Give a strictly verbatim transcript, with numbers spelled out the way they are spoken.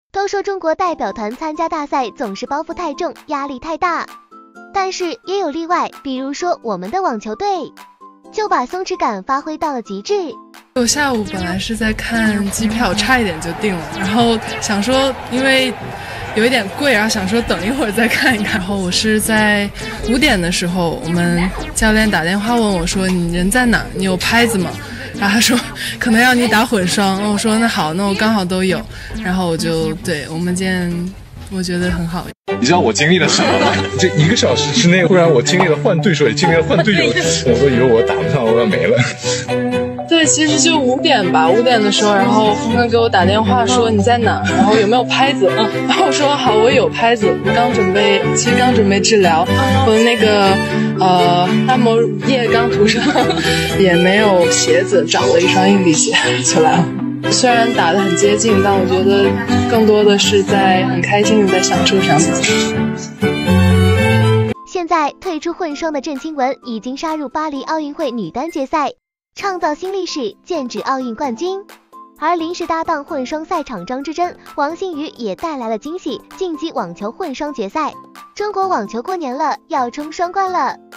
都说中国代表团参加大赛总是包袱太重，压力太大，但是也有例外，比如说我们的网球队，就把松弛感发挥到了极致。 我下午本来是在看机票，差一点就定了，然后想说因为有一点贵，然后想说等一会儿再看一看。然后我是在五点的时候，我们教练打电话问我说：“你人在哪？你有拍子吗？”然后他说可能要你打混双，我说那好，那我刚好都有。然后我就对我们今天我觉得很好。 你知道我经历了什么吗？这一个小时之内，突然我经历了换对手，也经历了换队友，我都以为我打不上，我要没了。 对，其实就五点吧，五点的时候，然后峰哥给我打电话说你在哪，然后有没有拍子，嗯，然后我说好，我有拍子，刚准备，其实刚准备治疗，我的那个呃按摩液刚涂上，也没有鞋子，找了一双硬底鞋就来了。虽然打得很接近，但我觉得更多的是在很开心的在享受上面。 现在退出混双的郑钦文已经杀入巴黎奥运会女单决赛，创造新历史，剑指奥运冠军。而临时搭档混双赛场张之臻、王欣瑜也带来了惊喜，晋级网球混双决赛。中国网球过年了，要冲双冠了。